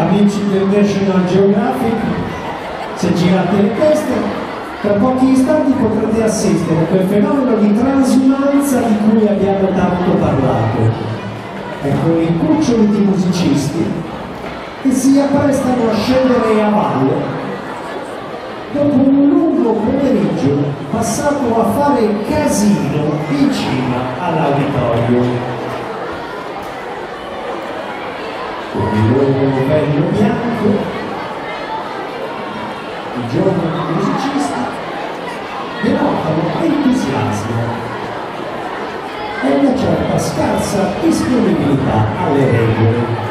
amici del National Geographic, se girate le teste, tra pochi istanti potrete assistere a quel fenomeno di transumanza di cui abbiamo tanto parlato. Ecco i cuccioli di musicisti che si apprestano a scendere a valle dopo un lungo pomeriggio passato a fare casino in cima all'auditorio. Con il loro bello bianco, i giovani musicisti denotano entusiasmo e una certa scarsa disponibilità alle regole.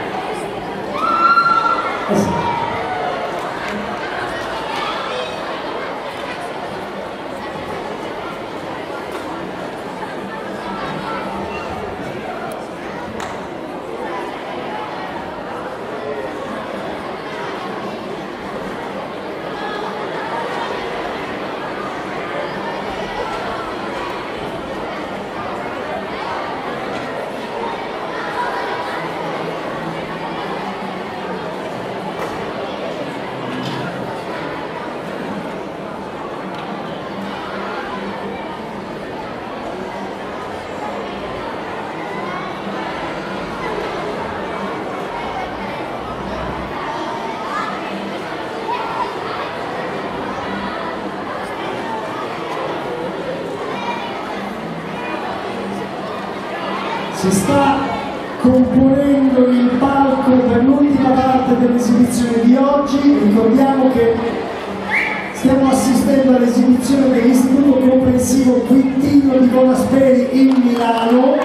Si sta componendo il palco per l'ultima parte dell'esibizione di oggi. Ricordiamo che stiamo assistendo all'esibizione dell'Istituto Comprensivo Quintino di Bonasperi in Milano.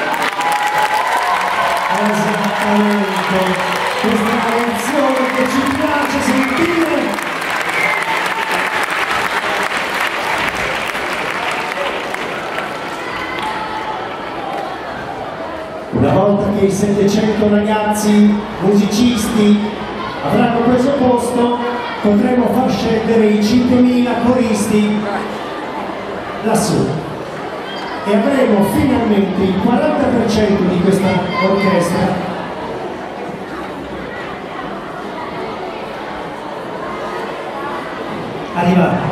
Esattamente, questa canzone che ci piace sentire. Una volta che i 700 ragazzi musicisti avranno preso posto, potremo far scendere i 5.000 coristi lassù e avremo finalmente il 40% di questa orchestra arrivata.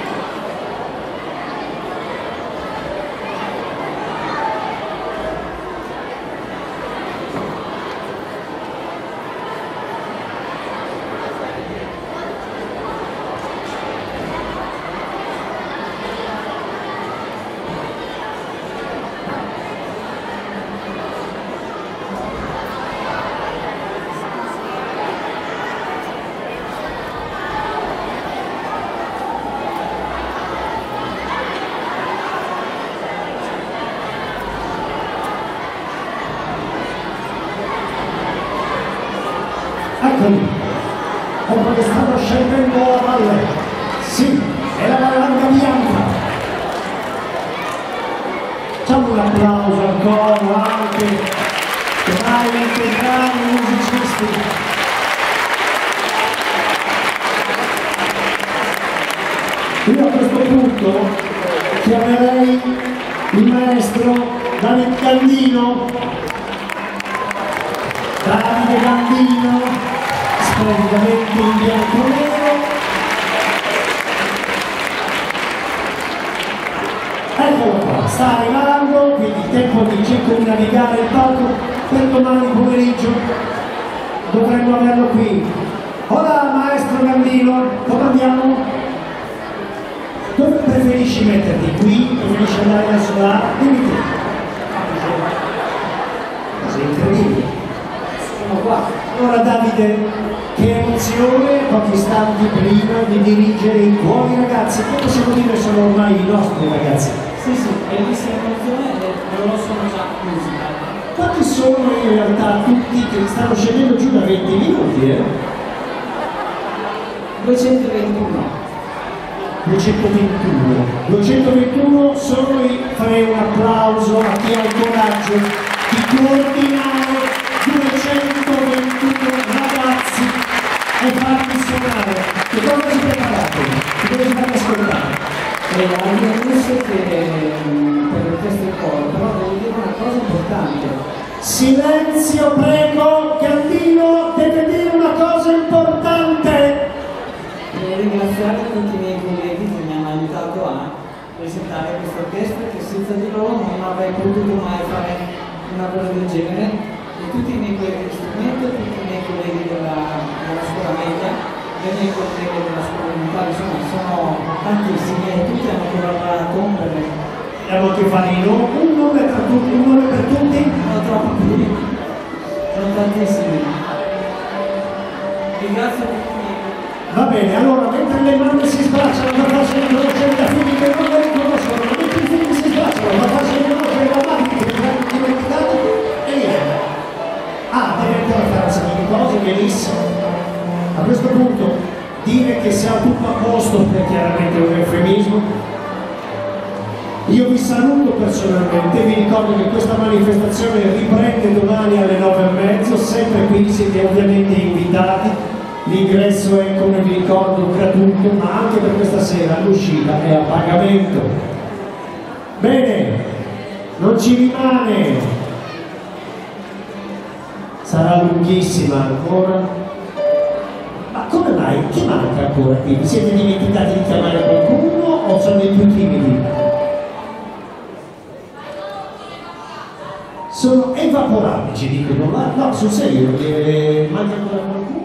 Eccoli, ecco che stanno scendendo la valle. Sì, è la Valanga Bianca. Facciamo un applauso al coro anche tra i veterani musicisti. Io a questo punto chiamerei il maestro Davide Gandino, splendidamente in bianco e nero. Eccolo qua, sta arrivando, quindi il tempo di circumnavigare il palco per domani pomeriggio. Dovremmo averlo qui. Hola maestro Gandino, dove andiamo? Dove preferisci metterti? Qui? Preferisci andare verso là? Dimmi te. Sei incredibile. Qua. Allora Davide, che emozione pochi istanti prima di dirigere i tuoi ragazzi, che possiamo dire sono ormai i nostri ragazzi. Sì, bellissima emozione e loro sono già musica. Quanti sono in realtà tutti che stanno scendendo giù da 20 minuti? 221. 221 sono farei un applauso a chi ha il coraggio di coordinare 221 ragazzi e farli suonare. Che cosa ci preparate? Che cosa ci fate ascoltare? La mia musica per l'orchestra del coro, però devo dire una cosa importante. Silenzio, prego, Gandino, deve dire ringraziare tutti i miei colleghi che mi hanno aiutato a presentare questa orchestra, che senza di loro non avrei potuto mai fare una cosa del genere, e tutti i miei colleghi di strumento, tutti i miei colleghi della scuola media, i miei colleghi della scuola elementare, insomma sono tantissimi e tutti hanno collaborato per me. Andiamo anche fare un nome per tutti, un nome per tutti. Sono troppi più, sono tantissimi. Ringrazio tutti. Va bene, allora mentre le mamme si sbracciano da farsi riconoscere da figli che non le riconoscono, mentre i figli si sbracciano da farsi riconoscere da madri che li hanno dimenticati, e niente. Ah, deve ancora fare un sacco di cose, benissimo. A questo punto dire che sia tutto a posto è chiaramente un eufemismo. Io vi saluto personalmente, vi ricordo che questa manifestazione riprende domani alle 9:30, sempre qui siete ovviamente invitati, l'ingresso è, come vi ricordo, gratuito, ma anche per questa sera l'uscita è a pagamento. Bene, non ci rimane, sarà lunghissima ancora, ma come mai? Chi manca ancora qui? Vi siete dimenticati di chiamare qualcuno o sono i più timidi? Sono evaporati, ci dicono, no, sul serio, manca ancora qualcuno?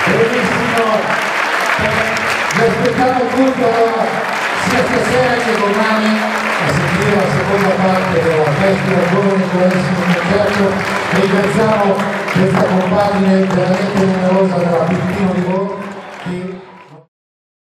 Benissimo, vi aspettiamo appunto sia stasera che domani a sentire la seconda parte della festa giovane buonissimo concerto. Ringraziamo questa compagine veramente numerosa della Pintino di Bologna.